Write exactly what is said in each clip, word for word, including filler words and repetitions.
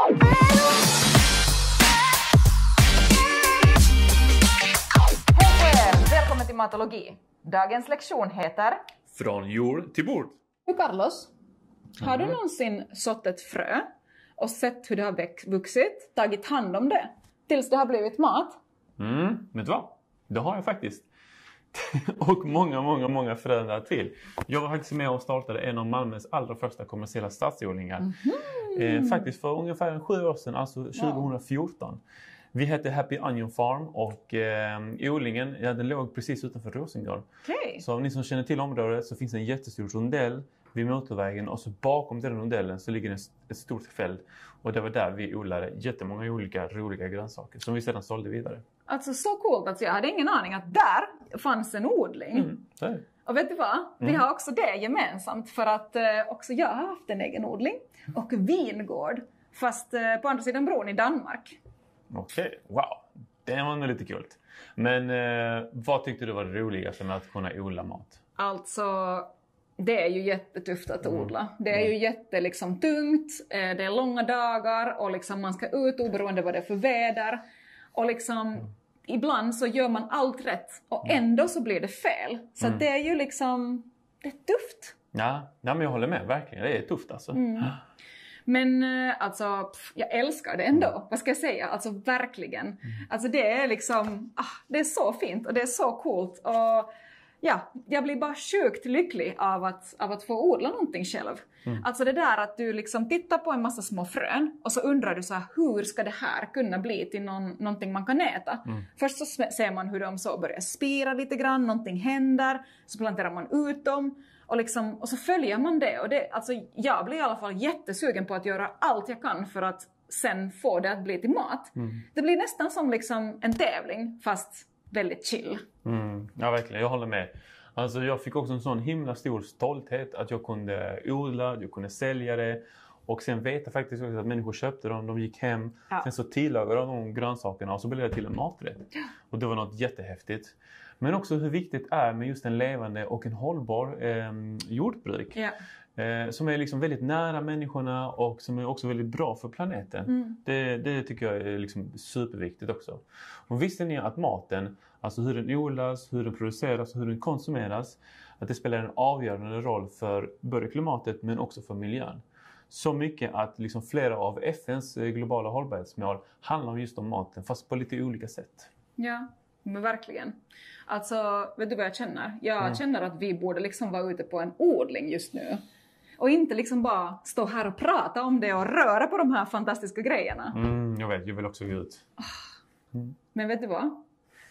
Välkommen till Matologi. Dagens lektion heter Från jord till bord. Du Carlos, har Mm. du någonsin sått ett frö och sett hur det har växt- vuxit, tagit hand om det tills det har blivit mat? Mm, vet du vad? Det har jag faktiskt. Och många, många, många föräldrar till. Jag var faktiskt med och startade en av Malmös allra första kommersiella stadsodlingar. Mm-hmm. Eh, faktiskt för ungefär sju år sedan, alltså tjugohundrafjorton. Vi hette Happy Onion Farm och eh, odlingen, ja, den låg precis utanför Rosengård. Okay. Så om ni som känner till området så finns det en jättestor rondell vid motorvägen och så bakom den rondellen så ligger ett, ett stort fält. Och det var där vi odlade jättemånga olika roliga grönsaker som vi sedan sålde vidare. Alltså så coolt, alltså jag hade ingen aning att där fanns en odling. Mm, så är det. Och vet du vad? Vi Mm. har också det gemensamt för att eh, också jag har haft en egen odling och vingård fast eh, på andra sidan bron i Danmark. Okej, okay. Wow. Det var nog lite kul. Men eh, vad tyckte du var det roligaste med att kunna odla mat? Alltså, det är ju jättetufft att odla. Det är ju jätte liksom tungt, eh, det är långa dagar och liksom man ska ut oberoende vad det är för väder. Och liksom, mm. ibland så gör man allt rätt och ändå så blir det fel. Så mm. det är ju liksom, det är tufft. Ja, ja, men jag håller med, verkligen. Det är tufft alltså. Mm. Men alltså, pff, jag älskar det ändå. Mm. Vad ska jag säga? Alltså verkligen. Mm. Alltså det är liksom, ah, det är så fint och det är så coolt. Och ja, jag blir bara sjukt lycklig av att, av att få odla någonting själv. Mm. Alltså det där att du liksom tittar på en massa små frön och så undrar du så här, hur ska det här kunna bli till någon, någonting man kan äta? Mm. Först så ser man hur de så börjar spira lite grann, någonting händer, så planterar man ut dem. Och, liksom, och så följer man det. Och det alltså, jag blir i alla fall jättesugen på att göra allt jag kan för att sen få det att bli till mat. Mm. Det blir nästan som liksom en tävling fast väldigt chill. Mm. Ja, verkligen. Jag håller med. Alltså, jag fick också en sån himla stor stolthet att jag kunde odla, jag kunde sälja det. Och sen vet jag faktiskt också att människor köpte dem, de gick hem. Ja. Sen så tillagade de grönsakerna och så blev det till en maträtt. Ja. Och det var något jättehäftigt. Men också hur viktigt det är med just en levande och en hållbar eh, jordbruk. Ja. Eh, som är liksom väldigt nära människorna och som är också väldigt bra för planeten. Mm. Det, det tycker jag är liksom superviktigt också. Och visste ni att maten, alltså hur den odlas, hur den produceras och hur den konsumeras, att det spelar en avgörande roll för både klimatet men också för miljön. Så mycket att liksom flera av F N:s globala hållbarhetsmål handlar just om maten fast på lite olika sätt. Ja. Men verkligen. Alltså, vet du vad jag känner? Jag mm. känner att vi borde liksom vara ute på en odling just nu. Och inte liksom bara stå här och prata om det och röra på de här fantastiska grejerna. Mm, jag vet, jag vill också gå ut. Mm. Men vet du vad?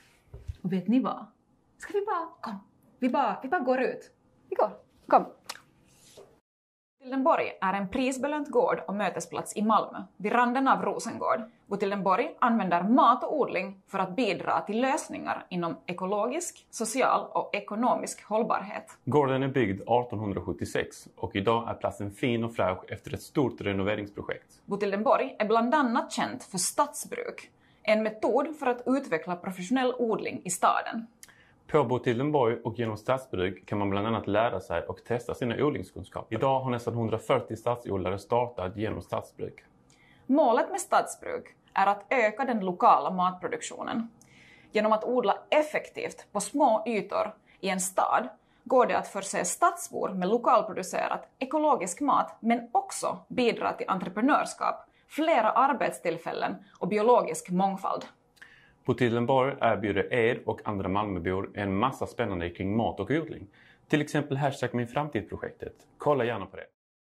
Och vet ni vad? Ska vi bara, kom. Vi bara, vi bara går ut. Vi går, kom. Botildenborg är en prisbelönt gård och mötesplats i Malmö, vid randen av Rosengård. Botildenborg använder mat och odling för att bidra till lösningar inom ekologisk, social och ekonomisk hållbarhet. Gården är byggd arton sjuttiosex och idag är platsen fin och fräsch efter ett stort renoveringsprojekt. Botildenborg är bland annat känt för stadsbruk, en metod för att utveckla professionell odling i staden. På Botildenborg och genom stadsbruk kan man bland annat lära sig och testa sina odlingskunskaper. Idag har nästan hundrafyrtio stadsodlare startat genom stadsbruk. Målet med stadsbruk är att öka den lokala matproduktionen. Genom att odla effektivt på små ytor i en stad går det att förse stadsbor med lokalproducerat ekologisk mat men också bidra till entreprenörskap, flera arbetstillfällen och biologisk mångfald. Botildenborg erbjuder er och andra Malmöbor en massa spännande kring mat och odling. Till exempel hashtag min framtid-projektet. Kolla gärna på det.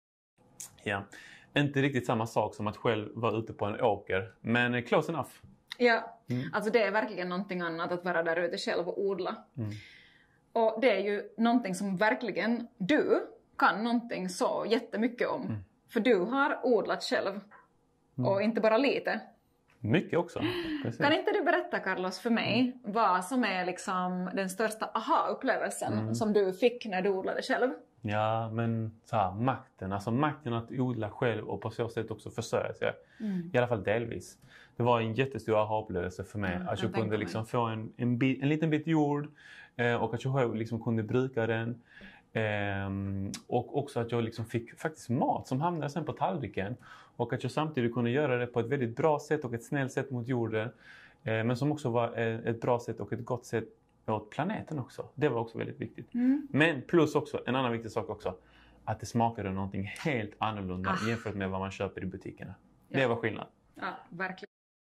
Ja, inte riktigt samma sak som att själv vara ute på en åker, men close enough. Ja, mm. alltså det är verkligen någonting annat att vara där ute själv och odla. Mm. Och det är ju någonting som verkligen du kan någonting så jättemycket om. Mm. För du har odlat själv. Mm. Och inte bara lite. Mycket också. Precis. Kan inte du berätta, Carlos, för mig mm. vad som är liksom den största aha-upplevelsen mm. som du fick när du odlade själv? Ja, men så här, makten. Alltså makten att odla själv och på så sätt också försörja sig. Mm. I alla fall delvis. Det var en jättestor aha-upplevelse för mig. Mm, att jag, jag kunde liksom få en, en, bit, en liten bit jord eh, och att jag själv liksom kunde bruka den. Ehm, och också att jag liksom fick faktiskt mat som hamnade sen på tallriken. Och att jag samtidigt kunde göra det på ett väldigt bra sätt och ett snällt sätt mot jorden. Ehm, men som också var ett bra sätt och ett gott sätt åt planeten också. Det var också väldigt viktigt. Mm. Men plus också, en annan viktig sak också. Att det smakade någonting helt annorlunda ah. jämfört med vad man köper i butikerna. Ja. Det var skillnad. Ja, verkligen.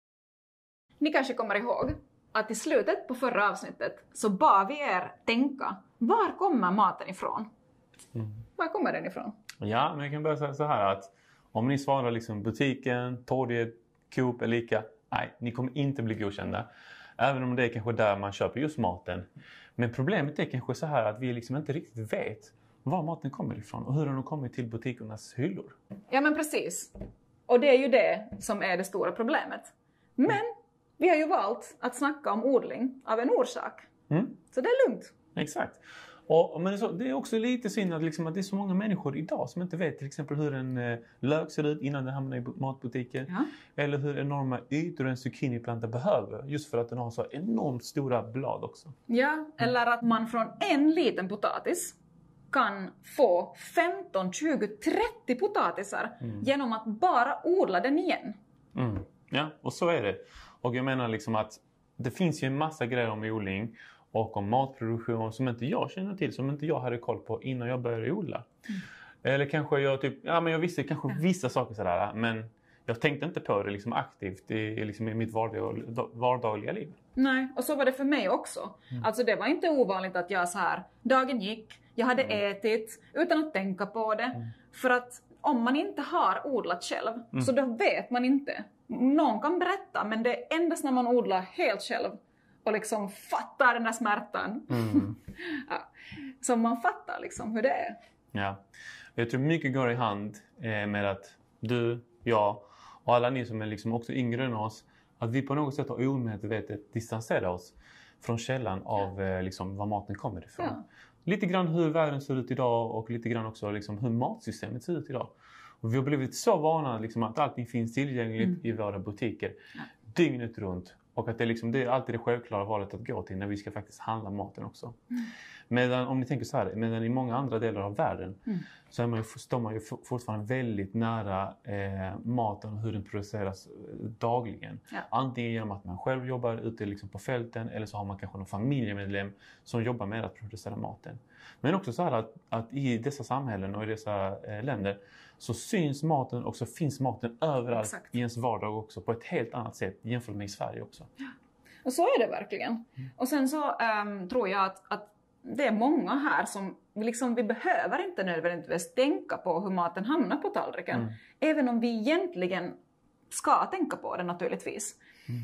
Ni kanske kommer ihåg att i slutet på förra avsnittet så bad vi er tänka, var kommer maten ifrån? Mm. Var kommer den ifrån? Ja, men jag kan börja säga så här att om ni svarar liksom butiken, torget, Coop eller Ica, nej, ni kommer inte bli godkända. Även om det är kanske där man köper just maten. Men problemet är kanske så här att vi liksom inte riktigt vet var maten kommer ifrån och hur den har kommit till butikernas hyllor. Ja, men precis. Och det är ju det som är det stora problemet. Men vi har ju valt att snacka om odling av en orsak. Mm. Så det är lugnt. Exakt. Och, men det är också lite synd att, liksom, att det är så många människor idag som inte vet till exempel hur en eh, lök ser ut innan den hamnar i matbutiken. Ja. Eller hur enorma ytor en zucchiniplanta behöver. Just för att den har så enormt stora blad också. Ja, mm. eller att man från en liten potatis kan få femton, tjugo, trettio potatisar mm. genom att bara odla den igen. Mm. Ja, och så är det. Och jag menar liksom att det finns ju en massa grejer om odling och om matproduktion som inte jag känner till, som inte jag hade koll på innan jag började odla. Mm. Eller kanske jag typ, ja men jag visste kanske mm. vissa saker sådär, men jag tänkte inte på det liksom aktivt i, liksom i mitt vardagliga, vardagliga liv. Nej, och så var det för mig också. Mm. Alltså det var inte ovanligt att jag så här, dagen gick, jag hade mm. ätit utan att tänka på det. Mm. För att om man inte har odlat själv, mm. så då vet man inte. Någon kan berätta, men det är endast när man odlar helt själv och liksom fattar den där smärtan. Mm. ja. Som man fattar liksom hur det är. Ja, jag tror mycket går i hand med att du, jag och alla ni som är liksom också yngre än oss, att vi på något sätt har omedvetet distanserat oss från källan av ja. liksom, var maten kommer ifrån. Ja. Lite grann hur världen ser ut idag och lite grann också liksom, hur matsystemet ser ut idag. Och vi har blivit så vana liksom, att allting finns tillgängligt mm. i våra butiker ja. dygnet runt. Och att det, liksom, det är alltid det självklara valet att gå till när vi ska faktiskt handla maten också. Mm. Medan om ni tänker så här, medan i många andra delar av världen mm. så är man ju, står man ju fortfarande väldigt nära eh, maten och hur den produceras dagligen. Ja. Antingen genom att man själv jobbar ute liksom på fälten eller så har man kanske någon familjemedlem som jobbar med att producera maten. Men också så här att, att i dessa samhällen och i dessa eh, länder så syns maten och så finns maten överallt Exakt. I ens vardag också på ett helt annat sätt jämfört med i Sverige också. Ja. Och så är det verkligen. Mm. Och sen så um, tror jag att, att det är många här som liksom, vi behöver inte nödvändigtvis tänka på hur maten hamnar på tallriken. Mm. Även om vi egentligen ska tänka på det naturligtvis. Mm.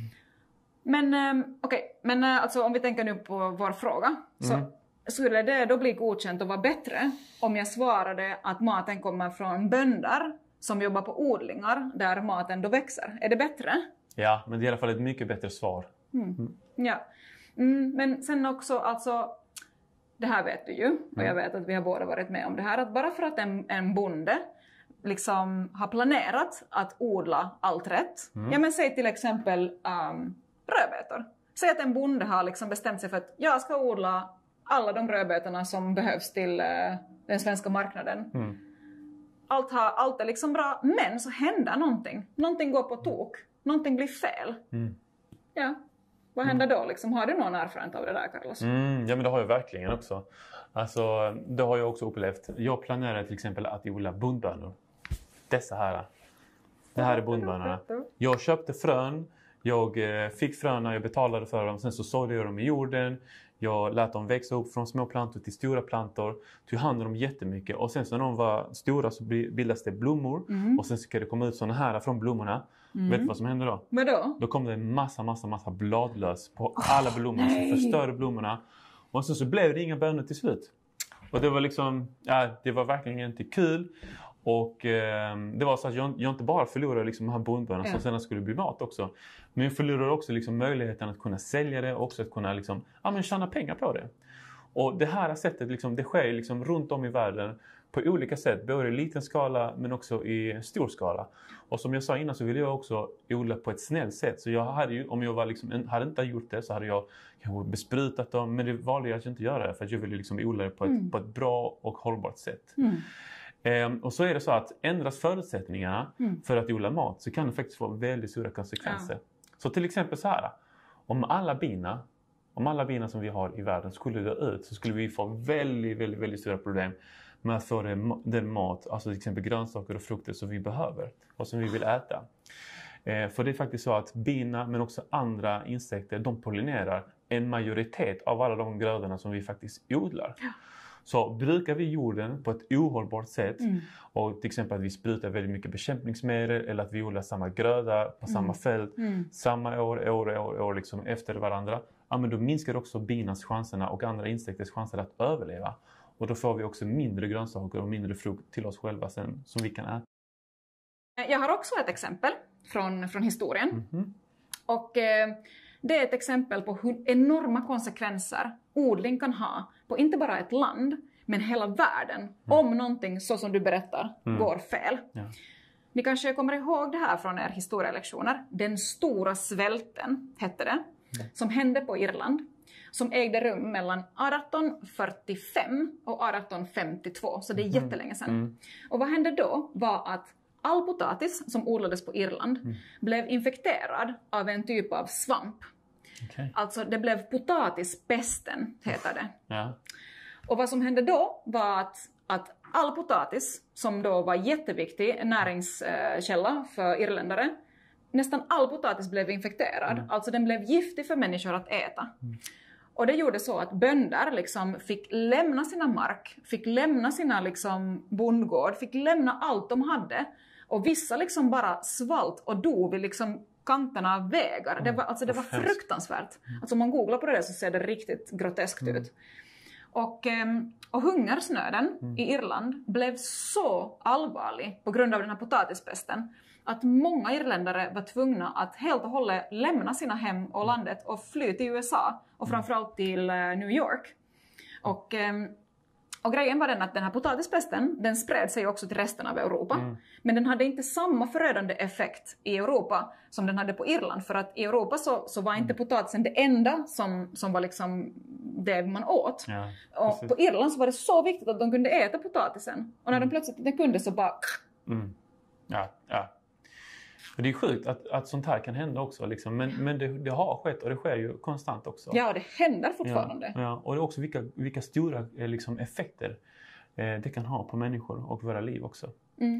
Men um, okej, okay. men uh, alltså, om vi tänker nu på vår fråga. Så mm. skulle det då bli godkänt och vara bättre om jag svarade att maten kommer från bönder som jobbar på odlingar där maten då växer? Är det bättre? Ja, men det är i alla fall ett mycket bättre svar. Mm. Mm. Ja, mm, men sen också alltså, det här vet du ju och jag vet att vi har båda varit med om det här, att bara för att en, en bonde liksom har planerat att odla allt rätt. Mm. Ja, men säg till exempel um, rödbetor. Säg att en bonde har liksom bestämt sig för att jag ska odla alla de rödbetorna som behövs till uh, den svenska marknaden. Mm. Allt, har, allt är liksom bra, men så händer någonting. Någonting går på tok. Någonting blir fel. Mm. Ja, vad händer mm. då? Liksom, har du någon erfarenhet av det där, Carlos? Mm, ja, men det har jag verkligen också. Alltså, det har jag också upplevt. Jag planerar till exempel att odla bondbönor. Dessa här. Det här är bondbönorna. Jag köpte frön. Jag fick fröna, jag betalade för dem. Sen så sådde jag dem i jorden. Jag lät dem växa upp från små plantor till stora plantor. Tog hand om dem jättemycket. Och sen så när de var stora så bildas det blommor. Mm. Och sen så kan det komma ut sådana här från blommorna. Mm. Vet du vad som händer då? Vad då? Då kommer det en massa, massa, massa bladlös på alla blommor. Oh, som förstörde blommorna. Och sen så blev det inga bönor till slut. Och det var liksom, ja, det var verkligen inte kul. Och eh, det var så att jag, jag inte bara förlorade liksom de här bondbönorna som sedan skulle bli mat också. Men jag förlorade också liksom möjligheten att kunna sälja det och också att kunna liksom, ja, men tjäna pengar på det. Och det här sättet liksom, det sker liksom runt om i världen på olika sätt, både i liten skala men också i stor skala. Och som jag sa innan så ville jag också odla på ett snällt sätt. Så jag hade ju, om jag var liksom, hade inte gjort det så hade jag kanske besprutat dem. Men det valde jag att inte göra det för att jag ville liksom odla det på ett, mm. på ett bra och hållbart sätt. Mm. Ehm, och så är det så att ändras förutsättningarna mm. för att odla mat så kan det faktiskt få väldigt stora konsekvenser. Ja. Så till exempel så här, om alla bina, om alla bina som vi har i världen skulle dö ut så skulle vi få väldigt, väldigt, väldigt stora problem med att få den, den mat, alltså till exempel grönsaker och frukter som vi behöver och som vi vill äta. Eh, för det är faktiskt så att bina men också andra insekter, de pollinerar en majoritet av alla de grödorna som vi faktiskt odlar. Ja. Så brukar vi jorden på ett ohållbart sätt mm. och till exempel att vi sprutar väldigt mycket bekämpningsmedel eller att vi odlar samma gröda på mm. samma fält mm. samma år, år, år, år liksom efter varandra. Ja, men då minskar också binas chanserna och andra insekters chanser att överleva. Och då får vi också mindre grönsaker och mindre frukt till oss själva sen som vi kan äta. Jag har också ett exempel från, från historien. Mm-hmm. Och eh, det är ett exempel på hur enorma konsekvenser odling kan ha på inte bara ett land men hela världen mm. om någonting så som du berättar mm. går fel. Ja. Ni kanske kommer ihåg det här från er historielektioner. Den stora svälten hette det. Mm. Som hände på Irland. Som ägde rum mellan arton fyrtiofem och arton femtiotvå. Så det är mm. jättelänge sedan. Mm. Och vad hände då var att all potatis som odlades på Irland mm. blev infekterad av en typ av svamp. Okay. Alltså det blev potatispesten heter det. Ja. Och vad som hände då var att, att all potatis som då var jätteviktig näringskälla för irländare, nästan all potatis blev infekterad. Mm. Alltså den blev giftig för människor att äta. Mm. Och det gjorde så att bönder liksom fick lämna sina mark, fick lämna sina liksom bondgård, fick lämna allt de hade. Och vissa liksom bara svalt och dog vid liksom kanterna av vägar. Mm. Det var, alltså det var fruktansvärt. Mm. Alltså om man googlar på det så ser det riktigt groteskt mm. ut. Och, och hungersnöden mm. i Irland blev så allvarlig på grund av den här potatispesten att många irländare var tvungna att helt och hållet lämna sina hem och landet och fly till U S A och framförallt till New York. Och, och grejen var den att den här potatispesten, den spred sig också till resten av Europa. Mm. Men den hade inte samma förödande effekt i Europa som den hade på Irland. För att i Europa så, så var inte potatisen det enda som, som var liksom det man åt. Ja, och på Irland så var det så viktigt att de kunde äta potatisen. Och när mm. de plötsligt inte kunde så bara... Mm. Ja, ja. Och det är sjukt att, att sånt här kan hända också. Liksom. Men, men det, det har skett och det sker ju konstant också. Ja, det händer fortfarande. Ja, ja. Och det är också vilka, vilka stora liksom, effekter eh, det kan ha på människor och våra liv också. Mm.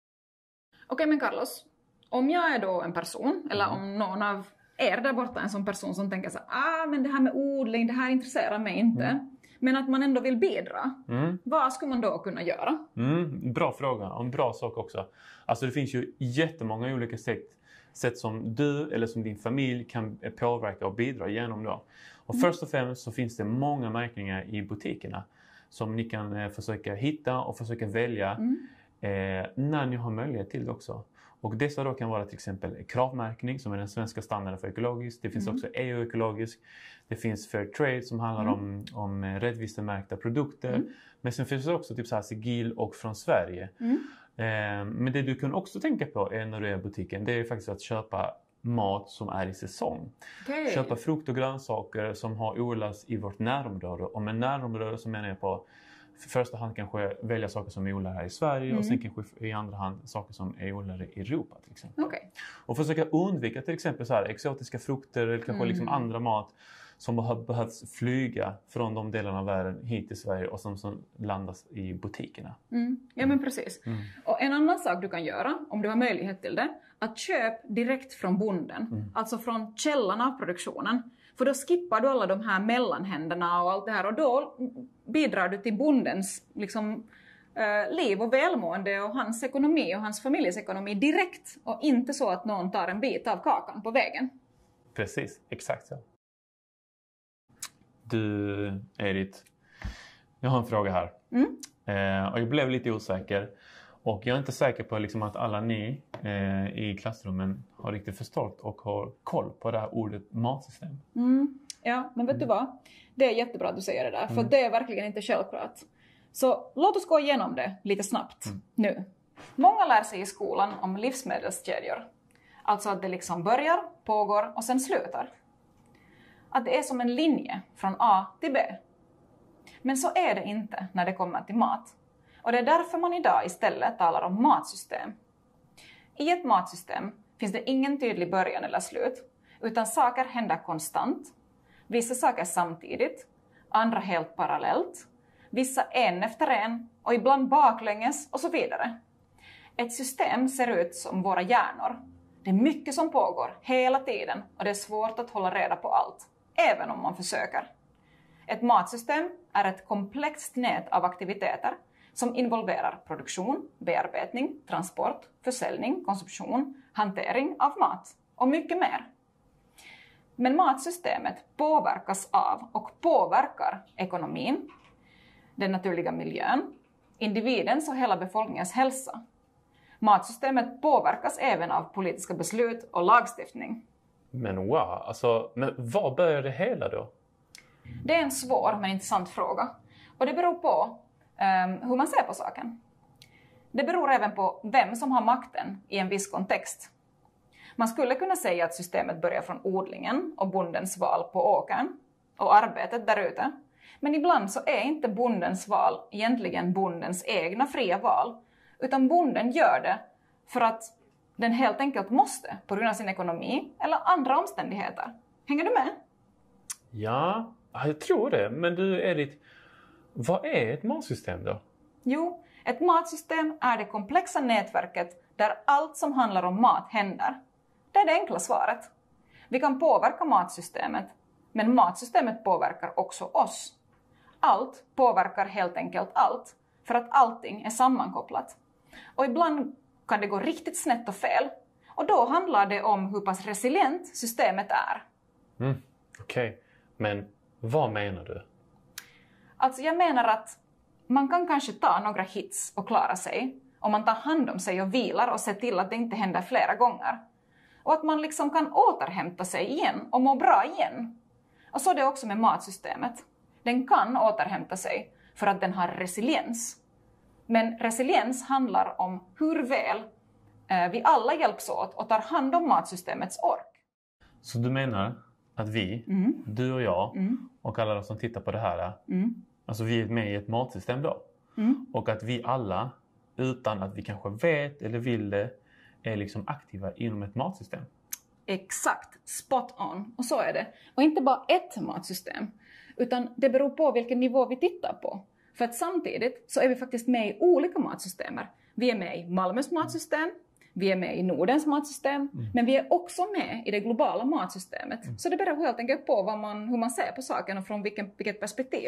Okej, okay, men Carlos. Om jag är då en person, eller mm. om någon av er där borta är en sån person som tänker så ah, men det här med odling, det här intresserar mig inte. Mm. Men att man ändå vill bidra. Mm. Vad ska man då kunna göra? Mm, bra fråga. Och en bra sak också. Alltså det finns ju jättemånga olika sätt, sätt som du eller som din familj kan påverka och bidra genom då. Och mm. först och främst så finns det många märkningar i butikerna. Som ni kan eh, försöka hitta och försöka välja mm. eh, när ni har möjlighet till det också. Och dessa då kan vara till exempel kravmärkning som är den svenska standarden för ekologiskt. Det finns mm. också E U-ekologisk. Det finns Fair Trade som handlar mm. om, om rättvist märkta produkter. Mm. Men sen finns det också typ så här Sigill och från Sverige. Mm. Eh, men det du kan också tänka på är när du är i butiken, det är faktiskt att köpa mat som är i säsong. Okay. Köpa frukt och grönsaker som har odlats i vårt närområde. Och med närområde så menar jag på för första hand kanske välja saker som är odlade här i Sverige mm. och sen kanske i andra hand saker som är odlade i Europa till exempel. Okay. Och försöka undvika till exempel så här, exotiska frukter eller kanske mm. liksom andra mat som har behövts flyga från de delarna av världen hit till Sverige och som, som landas i butikerna. Mm. Ja men precis. Mm. Och en annan sak du kan göra om du har möjlighet till det, att köp direkt från bonden. Mm. Alltså från källan av produktionen. För då skippar du alla de här mellanhänderna och allt det här och då bidrar du till bondens liksom, eh, liv och välmående och hans ekonomi och hans familjes ekonomi direkt och inte så att någon tar en bit av kakan på vägen. Precis, exakt så. Du, Edith, jag har en fråga här. Mm. Eh, och jag blev lite osäker. Och jag är inte säker på liksom, att alla ni eh, i klassrummen har riktigt förstått och har koll på det här ordet matsystem. Mm. Ja, men vet mm. du vad? Det är jättebra att du säger det där. För mm. det är verkligen inte självklart. Så låt oss gå igenom det lite snabbt mm. nu. Många lär sig i skolan om livsmedelskedjor. Alltså att det liksom börjar, pågår och sen slutar. Att det är som en linje från A till B. Men så är det inte när det kommer till mat. Och det är därför man idag istället talar om matsystem. I ett matsystem finns det ingen tydlig början eller slut, utan saker händer konstant. Vissa saker samtidigt, andra helt parallellt. Vissa en efter en och ibland baklänges och så vidare. Ett system ser ut som våra hjärnor. Det är mycket som pågår hela tiden och det är svårt att hålla reda på allt, även om man försöker. Ett matsystem är ett komplext nät av aktiviteter som involverar produktion, bearbetning, transport, försäljning, konsumtion, hantering av mat och mycket mer. Men matsystemet påverkas av och påverkar ekonomin, den naturliga miljön, individens och hela befolkningens hälsa. Matsystemet påverkas även av politiska beslut och lagstiftning. Men wow, alltså, men var börjar det hela då? Det är en svår men intressant fråga. Och det beror på um, hur man ser på saken. Det beror även på vem som har makten i en viss kontext. Man skulle kunna säga att systemet börjar från odlingen och bondens val på åkern och arbetet där ute. Men ibland så är inte bondens val egentligen bondens egna fria val. Utan bonden gör det för att den helt enkelt måste på grund av sin ekonomi eller andra omständigheter. Hänger du med? Ja, jag tror det. Men du Edith, vad är ett matsystem då? Jo, ett matsystem är det komplexa nätverket där allt som handlar om mat händer. Det är det enkla svaret. Vi kan påverka matsystemet, men matsystemet påverkar också oss. Allt påverkar helt enkelt allt, för att allting är sammankopplat. Och ibland kan det gå riktigt snett och fel. Och då handlar det om hur pass resilient systemet är. Mm, Okej, okay. Men vad menar du? Alltså jag menar att man kan kanske ta några hits och klara sig. Om man tar hand om sig och vilar och ser till att det inte händer flera gånger. Och att man liksom kan återhämta sig igen och må bra igen. Och så är det också med matsystemet. Den kan återhämta sig för att den har resiliens. Men resiliens handlar om hur väl eh, vi alla hjälps åt och tar hand om matsystemets ork. Så du menar att vi, mm. du och jag mm. och alla de som tittar på det här, mm. alltså vi är med i ett matsystem då? Mm. Och att vi alla, utan att vi kanske vet eller vill det, är liksom aktiva inom ett matsystem? Exakt, spot on. Och så är det. Och inte bara ett matsystem, utan det beror på vilken nivå vi tittar på. För att samtidigt så är vi faktiskt med i olika matsystemer. Vi är med i Malmös matsystem, vi är med i Nordens matsystem, mm. men vi är också med i det globala matsystemet. Mm. Så det beror helt enkelt på vad man, hur man ser på saken och från vilken, vilket perspektiv.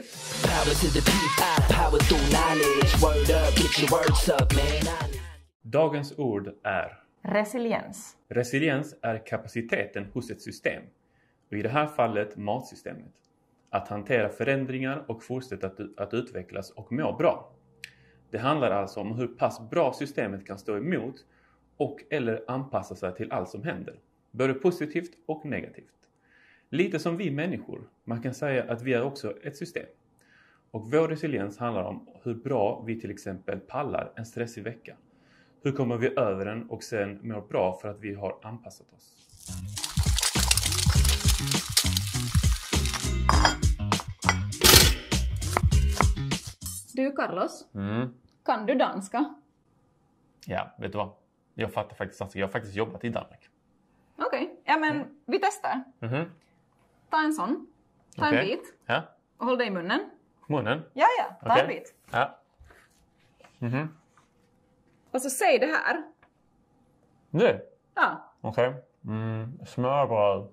Dagens ord är resiliens. Resiliens är kapaciteten hos ett system. Och i det här fallet matsystemet. Att hantera förändringar och fortsätta att, att utvecklas och må bra. Det handlar alltså om hur pass bra systemet kan stå emot och eller anpassa sig till allt som händer. Både positivt och negativt. Lite som vi människor. Man kan säga att vi är också ett system. Och vår resiliens handlar om hur bra vi till exempel pallar en stressig vecka. Hur kommer vi över den och sen mår bra för att vi har anpassat oss. Du Carlos, mm. kan du danska? Ja, vet du vad? Jag fattar faktiskt danska. Jag har faktiskt jobbat i Danmark. Okej, okay. Ja men mm. vi testar. Mm-hmm. Ta en sån. Ta okay. en bit. Ja. Och håll dig i munnen. Munnen? Ja, ja. Ta okay. en bit. Ja. Mhm. Och så säg det här. Nu? Ja. Okej. Okay. Mm, smörbröd.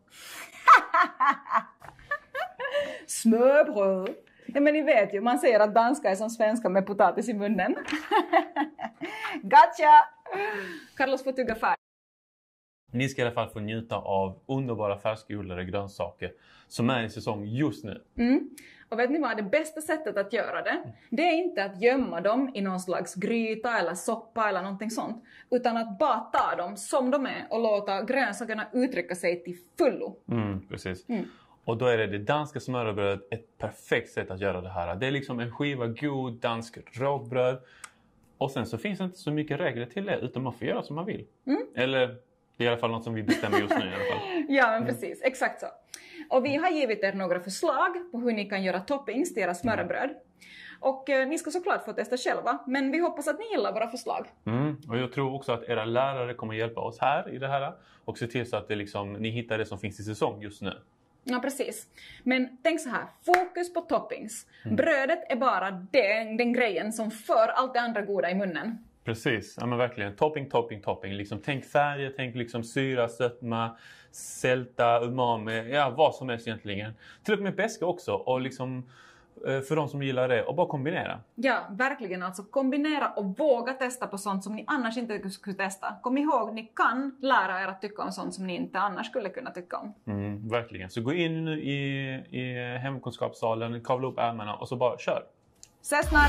Smörbröd. Ja, men ni vet ju, man säger att danska är som svenska med potatis i munnen. Gotcha! Carlos får tugga färdigt. Ni ska i alla fall få njuta av underbara färskodlade grönsaker som är i säsong just nu. Mm. Och vet ni vad, det bästa sättet att göra det, det är inte att gömma dem i någon slags gryta eller soppa eller någonting sånt. Utan att bara ta dem som de är och låta grönsakerna uttrycka sig till fullo. Mm, precis. Mm. Och då är det det danska smörrebröd ett perfekt sätt att göra det här. Det är liksom en skiva god dansk rågbröd. Och sen så finns det inte så mycket regler till det, utan man får göra som man vill. Mm. Eller det är i alla fall något som vi bestämmer just nu i alla fall. Ja, men precis. Mm. Exakt så. Och vi har givit er några förslag på hur ni kan göra toppings till era smörrebröd. Mm. Och eh, ni ska såklart få testa själva, men vi hoppas att ni gillar våra förslag. Mm. Och jag tror också att era lärare kommer hjälpa oss här i det här. Och se till så att det liksom, ni hittar det som finns i säsong just nu. Ja, precis. Men tänk så här, fokus på toppings. Mm. Brödet är bara den, den grejen som för allt det andra goda i munnen. Precis, ja men verkligen. Topping, topping, topping. Liksom, tänk färger, tänk liksom syra, sötma, sälta, umami, ja vad som helst egentligen. Till och med beska också, och liksom för de som gillar det, och bara kombinera. Ja, verkligen. Alltså kombinera och våga testa på sånt som ni annars inte skulle testa. Kom ihåg, ni kan lära er att tycka om sånt som ni inte annars skulle kunna tycka om. Mm, verkligen. Så gå in i, i hemkunskapssalen, kavla upp ärmarna och så bara kör. Ses snart!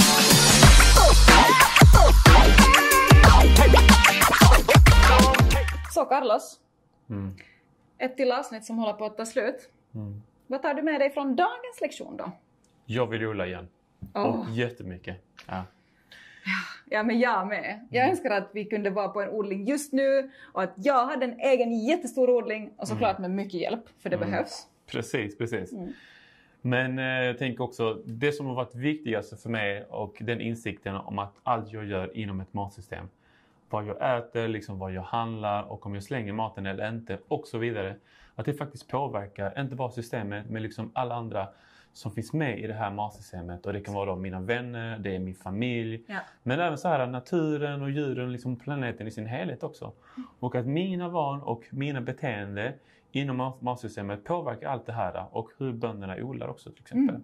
Så Carlos, mm. ett till avsnitt som håller på att ta slut. Mm. Vad tar du med dig från dagens lektion då? Jag vill odla igen. Oh. Och jättemycket. Ja. Ja, men jag med. Jag önskar att vi kunde vara på en odling just nu. Och att jag hade en egen jättestor odling. Och såklart mm. med mycket hjälp. För det mm. behövs. Precis, precis. Mm. Men eh, jag tänker också, det som har varit viktigast för mig och den insikten om att allt jag gör inom ett matsystem. Vad jag äter, liksom vad jag handlar och om jag slänger maten eller inte och så vidare. Att det faktiskt påverkar inte bara systemet men liksom alla andra som finns med i det här matsystemet. Och det kan vara då mina vänner, det är min familj. Ja. Men även så här naturen och djuren, liksom planeten i sin helhet också. Och att mina val och mina beteenden inom matsystemet påverkar allt det här. Och hur bönderna odlar också till exempel.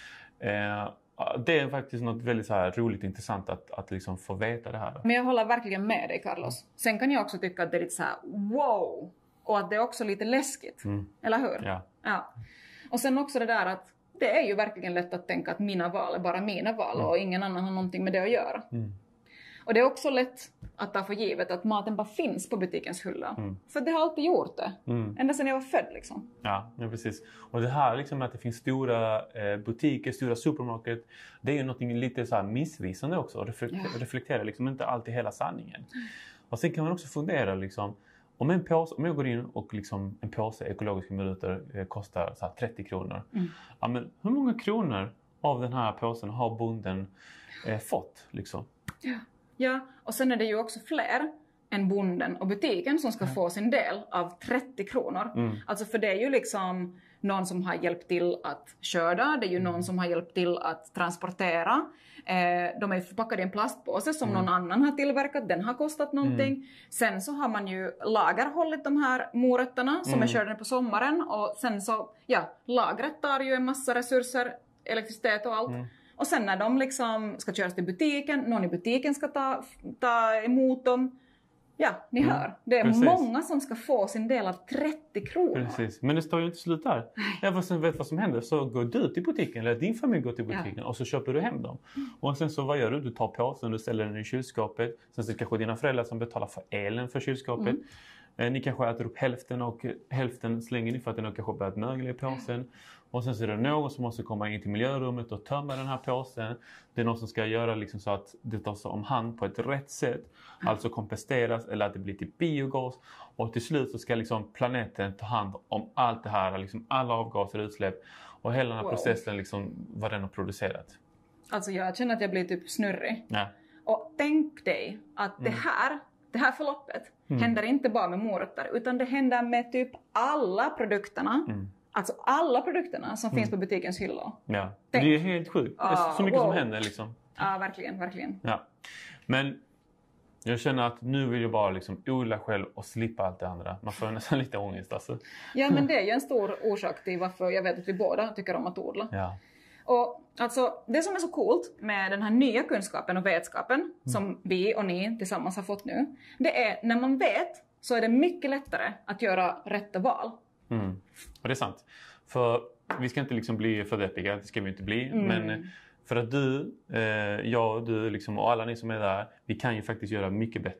Mm. Eh, det är faktiskt något väldigt så här roligt intressant att, att liksom få veta det här. Men jag håller verkligen med dig, Carlos. Sen kan jag också tycka att det är lite så här wow. Och att det är också lite läskigt. Mm. Eller hur? Ja. Ja. Och sen också det där att det är ju verkligen lätt att tänka att mina val är bara mina val. Mm. Och ingen annan har någonting med det att göra. Mm. Och det är också lätt att ta för givet att maten bara finns på butikens hylla. Mm. För det har alltid gjort det. Mm. Ända sedan jag var född liksom. Ja, ja precis. Och det här liksom att det finns stora eh, butiker, stora supermarket. Det är ju något lite så här missvisande också. Och reflekterar, ja. reflekterar liksom inte alltid hela sanningen. Och sen kan man också fundera liksom. Om, en påse, om jag går in och liksom en påse ekologiska minuter eh, kostar så här trettio kronor. Mm. Ja, men hur många kronor av den här påsen har bonden eh, fått liksom? Ja. Ja, och sen är det ju också fler än bonden och butiken som ska mm. få sin del av trettio kronor. Mm. Alltså för det är ju liksom någon som har hjälpt till att skörda, det är ju mm. någon som har hjälpt till att transportera. Eh, de är förpackade i en plastpåse som mm. någon annan har tillverkat, den har kostat någonting. Mm. Sen så har man ju lagerhållit de här morötterna som mm. är skördade på sommaren. Och sen så, ja, lagret tar ju en massa resurser, elektricitet och allt. Mm. Och sen när de liksom ska köras till butiken, någon i butiken ska ta, ta emot dem. Ja, ni mm, hör. Det är precis. Många som ska få sin del av trettio kronor. Precis, men det står ju inte slut där. Jag vet vad som händer, så går du till butiken eller din familj går till butiken ja. och så köper du hem dem. Mm. Och sen så vad gör du? Du tar påsen, du ställer den i kylskåpet. Sen så kanske dina föräldrar som betalar för elen för kylskåpet. Mm. Ni kanske äter upp hälften och hälften slänger ni för att den har kanske börjat mögla i påsen. Mm. Och sen så är det någon som måste komma in till miljörummet och tömma den här påsen. Det är någon som ska göra liksom så att det tas om hand på ett rätt sätt. Alltså komposteras eller att det blir till biogas. Och till slut så ska liksom planeten ta hand om allt det här. Liksom alla avgaser och utsläpp. Och hela den här wow. processen liksom vad den har producerat. Alltså jag känner att jag blir typ snurrig. Ja. Och tänk dig att mm. det här... Det här förloppet mm. händer inte bara med morötter utan det händer med typ alla produkterna. Mm. Alltså alla produkterna som mm. finns på butikens hyllor. Ja, tänk. Det är helt sjukt. Det är så mycket wow. som händer liksom. Ja, verkligen, verkligen. Ja. Men jag känner att nu vill jag bara liksom odla själv och slippa allt det andra. Man får nästan lite ångest alltså. Ja, men det är ju en stor orsak till varför jag vet att vi båda tycker om att odla. Ja. Och alltså, det som är så coolt med den här nya kunskapen och vetskapen mm. som vi och ni tillsammans har fått nu, det är när man vet så är det mycket lättare att göra rätta val. Mm. Och det är sant. För vi ska inte liksom bli för deppiga, det ska vi inte bli. Mm. Men för att du, eh, jag och du liksom, och alla ni som är där, vi kan ju faktiskt göra mycket bättre.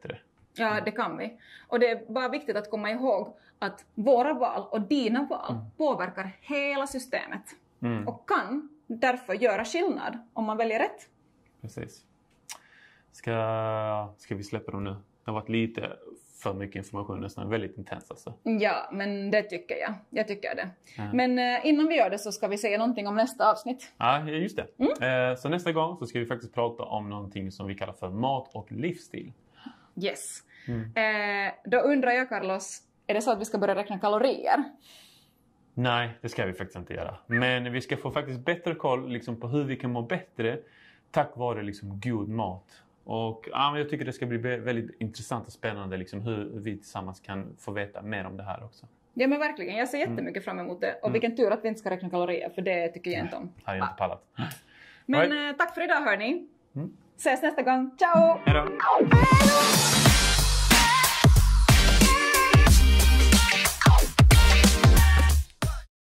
Ja, det kan vi. Och det är bara viktigt att komma ihåg att våra val och dina val mm. påverkar hela systemet. Mm. Och kan därför göra skillnad om man väljer rätt. Precis. Ska, ska vi släppa dem nu? Det har varit lite för mycket information, nästan väldigt intens alltså. Ja, men det tycker jag. Jag tycker det. Ja. Men eh, innan vi gör det så ska vi säga någonting om nästa avsnitt. Ja, just det. Mm. Eh, så nästa gång så ska vi faktiskt prata om någonting som vi kallar för mat och livsstil. Yes. Mm. Eh, då undrar jag, Carlos, är det så att vi ska börja räkna kalorier? Nej, det ska vi faktiskt inte göra. Men vi ska få faktiskt bättre koll liksom, på hur vi kan må bättre tack vare liksom, god mat. Och ja, jag tycker det ska bli väldigt intressant och spännande liksom, hur vi tillsammans kan få veta mer om det här också. Ja, men verkligen. Jag ser jättemycket fram emot det. Och mm. vilken tur att vi inte ska räkna kalorier, för det tycker jag inte om. Jag har inte pallat. Men right. eh, tack för idag, hörni. Mm. Ses nästa gång. Ciao! Hej då!